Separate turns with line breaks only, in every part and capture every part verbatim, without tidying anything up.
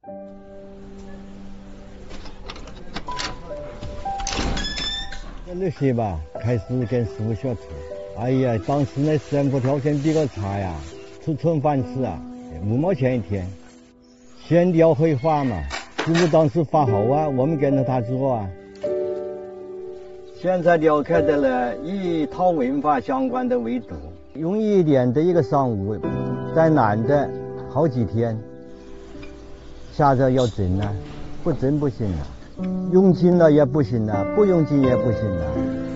那些吧，开始跟师傅学做。哎呀，当时那生活条件比较差呀，吃寸饭吃啊，五毛钱一天。线雕绘画嘛，师傅当时画好啊，我们跟着他做啊。现在雕刻的呢，以讨文化相关的为主，容易一点的一个上午，再难的好几天。下着要整呢、啊，不整不行啊。用劲了也不行了，不用劲也不行了。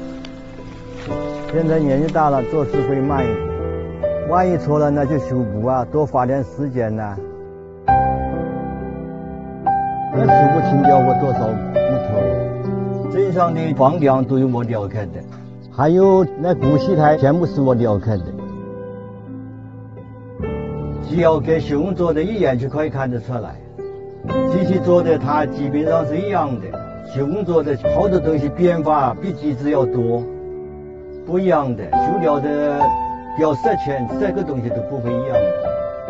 现在年纪大了，做事会慢一点，万一错了那就修补啊，多花点时间呢、啊。那师傅请教过多少木头？镇上的房梁都有我雕刻的，还有那古戏台全部是我雕刻的。只要跟手工做的，一眼就可以看得出来。机器做的它基本上是一样的，手工做的好多东西变化比机子要多，不一样的。塑料的雕色铅这个东西都不会一样的。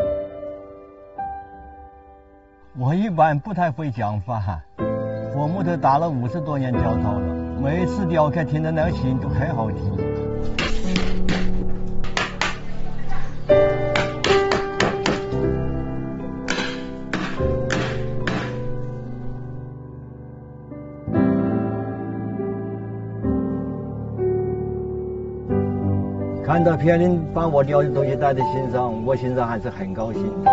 我一般不太会讲话，我木头打了五十多年雕陶了，每次雕刻听的那个琴都很好听。看到别人把我雕的东西带在心上，我心上还是很高兴的。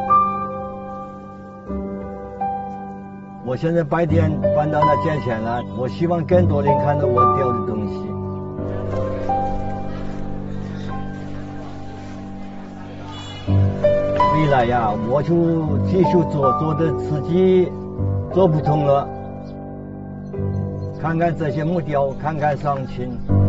我现在白天搬到那建前了，我希望更多人看到我雕的东西。未来呀，我就继续做，做的自己做不通了，看看这些木雕，看看上琴。